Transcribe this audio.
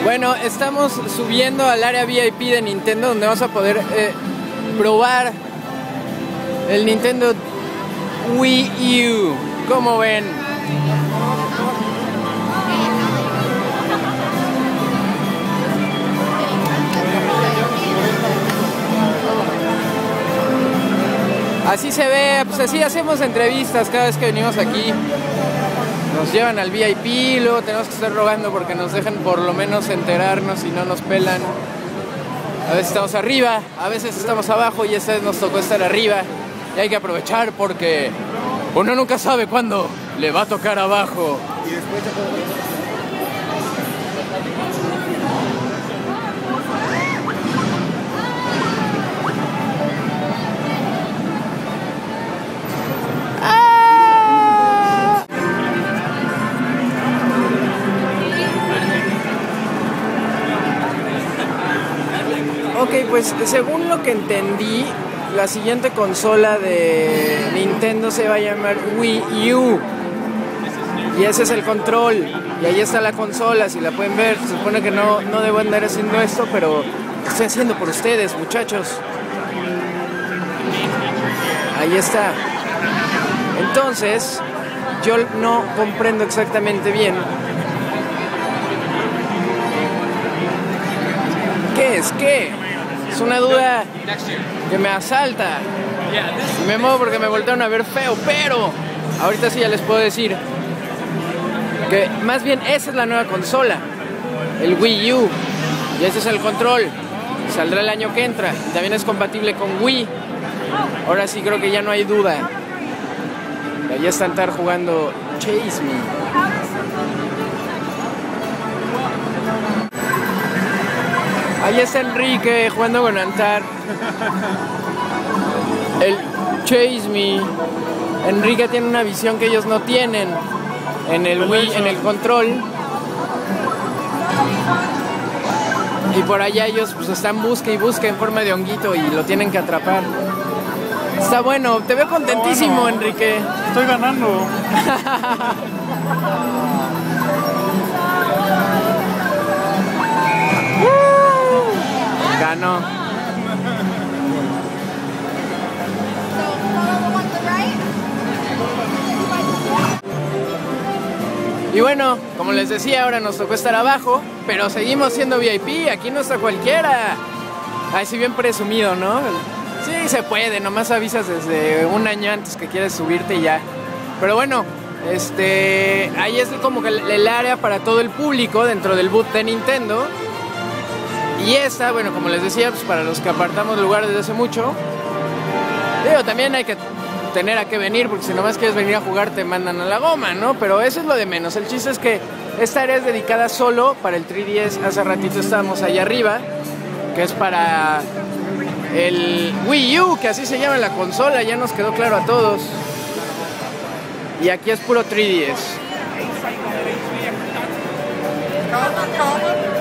Bueno, estamos subiendo al área VIP de Nintendo, donde vamos a poder probar el Nintendo Wii U. ¿Cómo ven? Así se ve, pues así hacemos entrevistas cada vez que venimos aquí. Nos llevan al VIP, luego tenemos que estar rogando porque nos dejan por lo menos enterarnos y no nos pelan. A veces estamos arriba, a veces estamos abajo y esta vez nos tocó estar arriba. Y hay que aprovechar porque uno nunca sabe cuándo le va a tocar abajo. Y después Ok, pues según lo que entendí, la siguiente consola de Nintendo se va a llamar Wii U. Y ese es el control. Y ahí está la consola, si la pueden ver. Se supone que no debo andar haciendo esto, pero lo estoy haciendo por ustedes, muchachos. Ahí está. Entonces, yo no comprendo exactamente bien ¿qué es? ¿Qué? Es una duda que me asalta. Y me muevo porque me voltearon a ver feo, pero ahorita sí ya les puedo decir que más bien esa es la nueva consola, el Wii U, y ese es el control. Saldrá el año que entra y también es compatible con Wii. Ahora sí creo que ya no hay duda. Ya están jugando Chase Me. Ahí está Enrique jugando con Antar. El Chase Me. Enrique tiene una visión que ellos no tienen en el Wii, en el control. Y por allá ellos pues están busca y busca en forma de honguito y lo tienen que atrapar. Está bueno, te veo contentísimo, bueno, Enrique. Estoy ganando. Ganó. Y bueno, como les decía, ahora nos tocó estar abajo, pero seguimos siendo VIP, aquí no está cualquiera. Ay, si bien presumido, ¿no? Sí, se puede, nomás avisas desde un año antes que quieres subirte y ya. Pero bueno, ahí es como que el área para todo el público dentro del booth de Nintendo. Y esta, bueno, como les decía, pues para los que apartamos lugar desde hace mucho. Digo, también hay que tener a qué venir, porque si nomás quieres venir a jugar te mandan a la goma, ¿no? Pero eso es lo de menos. El chiste es que esta área es dedicada solo para el 3DS. Hace ratito estábamos allá arriba, que es para el Wii U, que así se llama la consola, ya nos quedó claro a todos. Y aquí es puro 3DS.